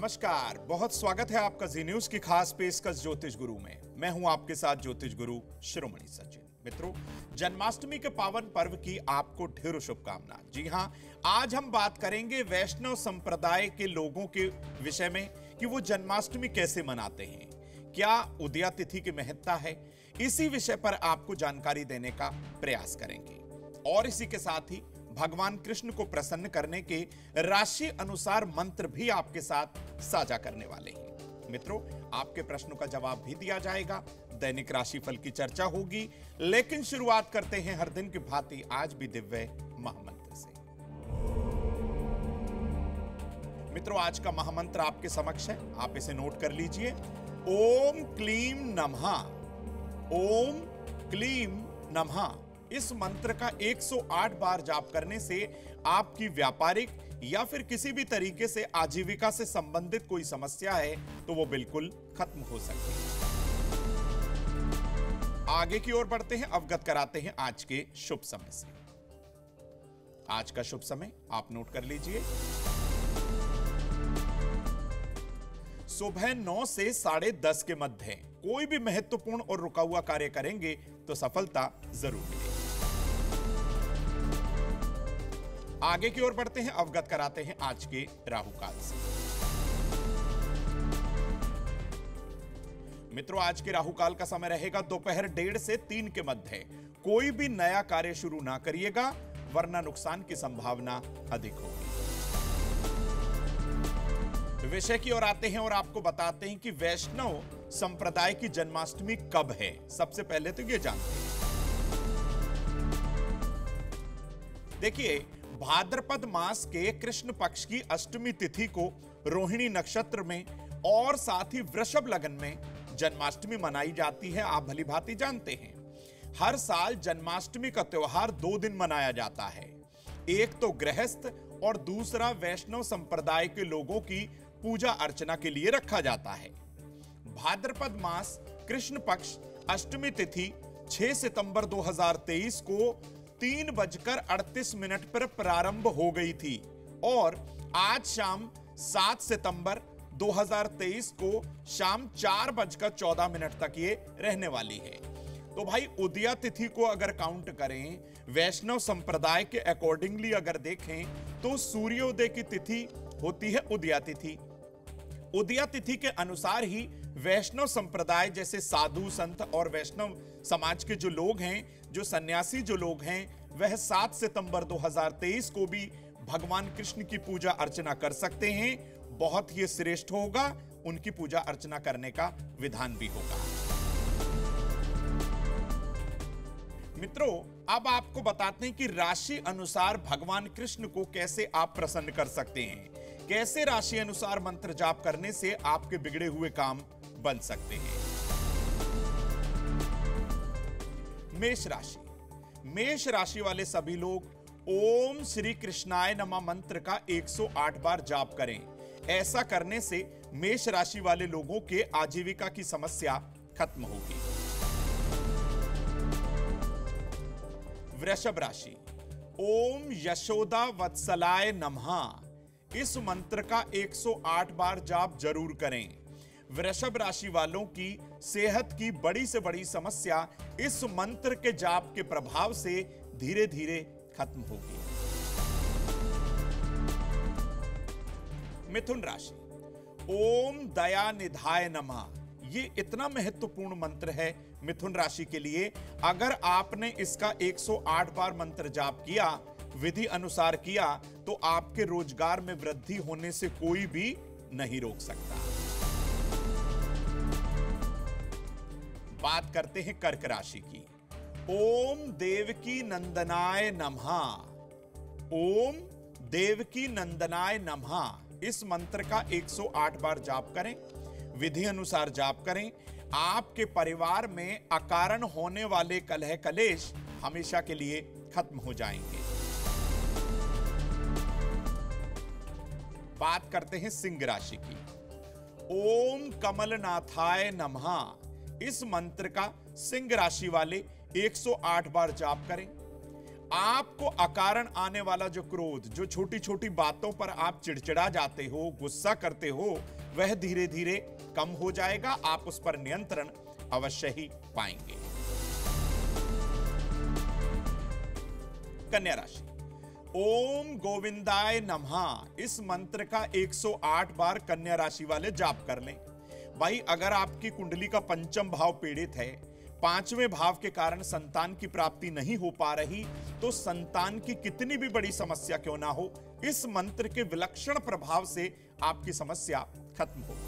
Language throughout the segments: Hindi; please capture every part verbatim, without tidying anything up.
नमस्कार, बहुत स्वागत है आपका जी न्यूज की खास पेशकश ज्योतिष गुरु में। मैं हूं आपके साथ ज्योतिष गुरु शिरोमणि सचिन। मित्रों, जन्माष्टमी के पावन पर्व की आपको ढेरों शुभकामना। जी हां, आज हम बात करेंगे वैष्णव संप्रदाय के लोगों के विषय में कि वो जन्माष्टमी कैसे मनाते हैं, क्या उदया तिथि की महत्ता है। इसी विषय पर आपको जानकारी देने का प्रयास करेंगे और इसी के साथ ही भगवान कृष्ण को प्रसन्न करने के राशि अनुसार मंत्र भी आपके साथ साझा करने वाले हैं। मित्रों, आपके प्रश्नों का जवाब भी दिया जाएगा, दैनिक राशिफल की चर्चा होगी, लेकिन शुरुआत करते हैं हर दिन की भांति आज भी दिव्य महामंत्र से। मित्रों, आज का महामंत्र आपके समक्ष है, आप इसे नोट कर लीजिए। ओम क्लीम नमः। ओम क्लीम नमः। इस मंत्र का एक सौ आठ बार जाप करने से आपकी व्यापारिक या फिर किसी भी तरीके से आजीविका से संबंधित कोई समस्या है तो वो बिल्कुल खत्म हो सकती है। आगे की ओर बढ़ते हैं, अवगत कराते हैं आज के शुभ समय से। आज का शुभ समय आप नोट कर लीजिए। सुबह नौ से साढ़े दस के मध्य कोई भी महत्वपूर्ण और रुका हुआ कार्य करेंगे तो सफलता जरूर मिलेगी। आगे की ओर बढ़ते हैं, अवगत कराते हैं आज के राहु काल से। मित्रों, आज के राहु काल का समय रहेगा दोपहर डेढ़ से तीन के मध्य। कोई भी नया कार्य शुरू ना करिएगा वरना नुकसान की संभावना अधिक होगी। विषय की ओर आते हैं और आपको बताते हैं कि वैष्णव संप्रदाय की जन्माष्टमी कब है। सबसे पहले तो ये जानते हैं, देखिए, भाद्रपद मास के कृष्ण पक्ष की अष्टमी तिथि को रोहिणी नक्षत्र में और साथ ही वृषभ लगन में जन्माष्टमी मनाई जाती है। आप भली भांति जानते हैं, हर साल जन्माष्टमी का त्योहार दो दिन मनाया जाता है। एक तो गृहस्थ और दूसरा वैष्णव संप्रदाय के लोगों की पूजा अर्चना के लिए रखा जाता है। भाद्रपद मास कृष्ण पक्ष अष्टमी तिथि छह सितंबर दो हज़ार तेईस को तीन बजकर अड़तीस मिनट पर प्रारंभ हो गई थी और आज शाम सात सितंबर दो हज़ार तेईस को शाम चार बजकर चौदह मिनट तक ये रहने वाली है। तो भाई, उदया तिथि को अगर काउंट करें, वैष्णव संप्रदाय के अकॉर्डिंगली अगर देखें तो सूर्योदय की तिथि होती है उदया तिथि। उदया तिथि के अनुसार ही वैष्णव संप्रदाय जैसे साधु संत और वैष्णव समाज के जो लोग हैं, जो सन्यासी जो लोग हैं, वह सात सितंबर दो हज़ार तेईस को भी भगवान कृष्ण की पूजा अर्चना कर सकते हैं। बहुत ही श्रेष्ठ होगा, उनकी पूजा अर्चना करने का विधान भी होगा। मित्रों, अब आपको बताते हैं कि राशि अनुसार भगवान कृष्ण को कैसे आप प्रसन्न कर सकते हैं, कैसे राशि अनुसार मंत्र जाप करने से आपके बिगड़े हुए काम बन सकते हैं। मेष राशि। मेष राशि वाले सभी लोग ओम श्री कृष्णाय नमः मंत्र का एक सौ आठ बार जाप करें। ऐसा करने से मेष राशि वाले लोगों के आजीविका की समस्या खत्म होगी। वृषभ राशि। ओम यशोदा वत्सलाय नमः। इस मंत्र का एक सौ आठ बार जाप जरूर करें। वृषभ राशि वालों की सेहत की बड़ी से बड़ी समस्या इस मंत्र के जाप के प्रभाव से धीरे धीरे खत्म होगी। मिथुन राशि। ओम दया निधाय नमः। ये इतना महत्वपूर्ण मंत्र है मिथुन राशि के लिए। अगर आपने इसका एक सौ आठ बार मंत्र जाप किया, विधि अनुसार किया, तो आपके रोजगार में वृद्धि होने से कोई भी नहीं रोक सकता। बात करते हैं कर्क राशि की। ओम देवकी नंदनाय नमः। ओम देवकी नंदनाय नमः। इस मंत्र का एक सौ आठ बार जाप करें, विधि अनुसार जाप करें। आपके परिवार में अकारण होने वाले कलह कलेश हमेशा के लिए खत्म हो जाएंगे। बात करते हैं सिंह राशि की। ओम कमलनाथाय नमः। इस मंत्र का सिंह राशि वाले एक सौ आठ बार जाप करें। आपको अकारण आने वाला जो क्रोध, जो छोटी छोटी बातों पर आप चिड़चिड़ा जाते हो, गुस्सा करते हो, वह धीरे धीरे कम हो जाएगा। आप उस पर नियंत्रण अवश्य ही पाएंगे। कन्या राशि, ओम गोविंदाय नमः इस मंत्र का एक सौ आठ बार कन्या राशि वाले जाप कर लें। भाई, अगर आपकी कुंडली का पंचम भाव पीड़ित है, पांचवें भाव के कारण संतान की प्राप्ति नहीं हो पा रही, तो संतान की कितनी भी बड़ी समस्या क्यों ना हो, इस मंत्र के विलक्षण प्रभाव से आपकी समस्या खत्म होगी।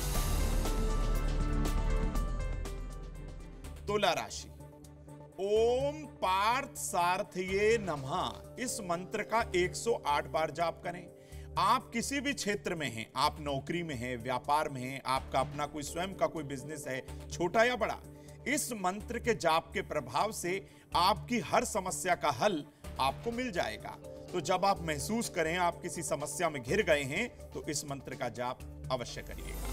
तुला राशि, ओम पार्थ सारथये नमः इस मंत्र का एक सौ आठ बार जाप करें। आप किसी भी क्षेत्र में हैं, आप नौकरी में हैं, व्यापार में हैं, आपका अपना कोई स्वयं का कोई बिजनेस है, छोटा या बड़ा, इस मंत्र के जाप के प्रभाव से आपकी हर समस्या का हल आपको मिल जाएगा। तो जब आप महसूस करें आप किसी समस्या में घिर गए हैं, तो इस मंत्र का जाप अवश्य करिएगा।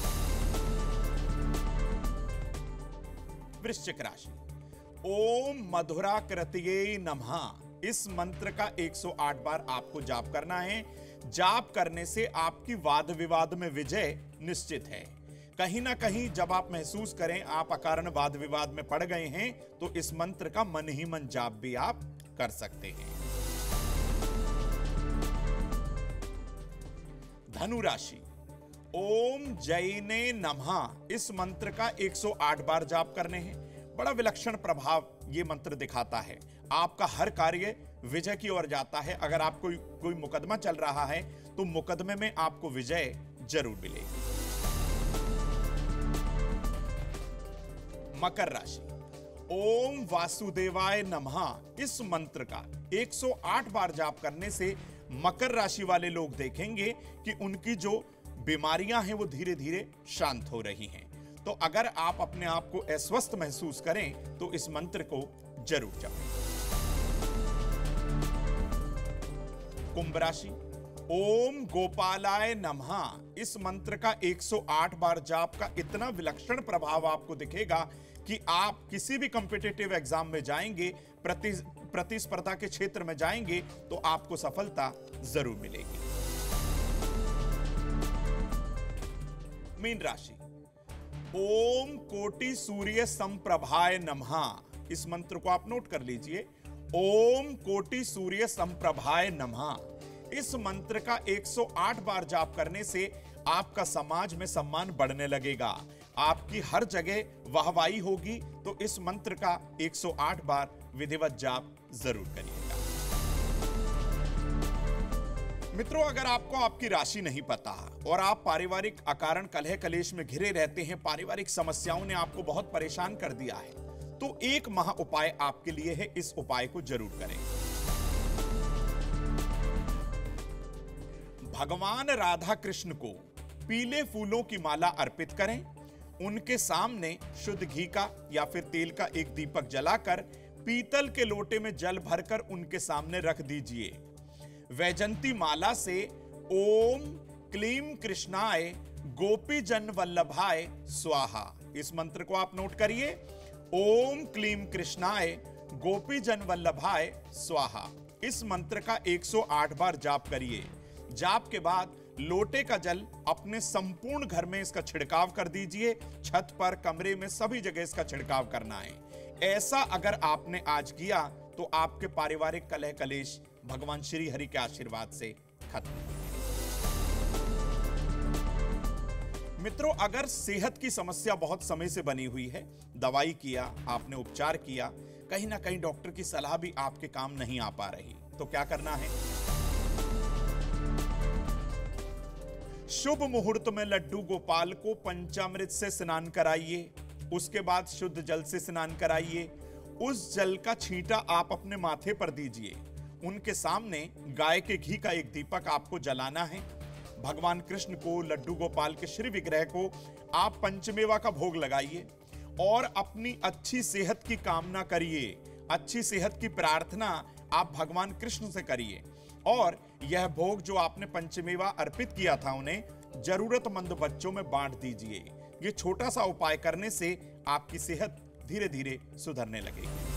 वृश्चिक राशि, ओम मधुराकृतये नमः इस मंत्र का एक सौ आठ बार आपको जाप करना है। जाप करने से आपकी वाद विवाद में विजय निश्चित है। कहीं ना कहीं जब आप महसूस करें आप अकारण वाद विवाद में पड़ गए हैं, तो इस मंत्र का मन ही मन जाप भी आप कर सकते हैं। धनु राशि, ओम जैने नमः इस मंत्र का एक सौ आठ बार जाप करने हैं। बड़ा विलक्षण प्रभाव ये मंत्र दिखाता है। आपका हर कार्य विजय की ओर जाता है। अगर आपको कोई, कोई मुकदमा चल रहा है, तो मुकदमे में आपको विजय जरूर मिलेगी। मकर राशि, ओम वासुदेवाय नमः इस मंत्र का एक सौ आठ बार जाप करने से मकर राशि वाले लोग देखेंगे कि उनकी जो बीमारियां हैं वो धीरे धीरे शांत हो रही हैं। तो अगर आप अपने आप को अस्वस्थ महसूस करें, तो इस मंत्र को जरूर जपें। कुंभ राशि, ओम गोपालाय नमः इस मंत्र का एक सौ आठ बार जाप का इतना विलक्षण प्रभाव आपको दिखेगा कि आप किसी भी कॉम्पिटिटिव एग्जाम में जाएंगे, प्रति प्रतिस्पर्धा के क्षेत्र में जाएंगे, तो आपको सफलता जरूर मिलेगी। मीन राशि, ओम कोटि सूर्य संप्रभाय नमः इस मंत्र को आप नोट कर लीजिए। ओम कोटि सूर्य संप्रभाय नमः इस मंत्र का एक सौ आठ बार जाप करने से आपका समाज में सम्मान बढ़ने लगेगा। आपकी हर जगह वाहवाही होगी। तो इस मंत्र का एक सौ आठ बार विधिवत जाप जरूर करिएगा। मित्रों, अगर आपको आपकी राशि नहीं पता और आप पारिवारिक अकारण कलह कलेश में घिरे रहते हैं, पारिवारिक समस्याओं ने आपको बहुत परेशान कर दिया है, तो एक महा उपाय आपके लिए है। इस उपाय को जरूर करें। भगवान राधा कृष्ण को पीले फूलों की माला अर्पित करें। उनके सामने शुद्ध घी का या फिर तेल का एक दीपक जलाकर पीतल के लोटे में जल भरकर उनके सामने रख दीजिए। वैजंती माला से ओम क्लीम कृष्णाय गोपी जन वल्लभाय स्वाहा इस मंत्र को आप नोट करिए। ओम क्लीम कृष्णाय गोपी जन वल्लभाय स्वाहा इस मंत्र का एक सौ आठ बार जाप करिए। जाप के बाद लोटे का जल अपने संपूर्ण घर में इसका छिड़काव कर दीजिए। छत पर, कमरे में, सभी जगह इसका छिड़काव करना है। ऐसा अगर आपने आज किया तो आपके पारिवारिक कलह कलेश भगवान श्री हरि के आशीर्वाद से खत्म। मित्रों, अगर सेहत की समस्या बहुत समय से बनी हुई है, दवाई किया, आपने उपचार किया, कहीं ना कहीं डॉक्टर की सलाह भी आपके काम नहीं आ पा रही, तो क्या करना है? शुभ मुहूर्त में लड्डू गोपाल को पंचामृत से स्नान कराइए। उसके बाद शुद्ध जल से स्नान कराइए। उस जल का छींटा आप अपने माथे पर दीजिए। उनके सामने गाय के घी का एक दीपक आपको जलाना है। भगवान कृष्ण को, लड्डू गोपाल के श्री विग्रह को आप पंचमेवा का भोग लगाइए और अपनी अच्छी सेहत की कामना करिए। अच्छी सेहत की प्रार्थना आप भगवान कृष्ण से करिए और यह भोग जो आपने पंचमेवा अर्पित किया था उन्हें जरूरतमंद बच्चों में बांट दीजिए। ये छोटा सा उपाय करने से आपकी सेहत धीरे धीरे सुधरने लगेगी।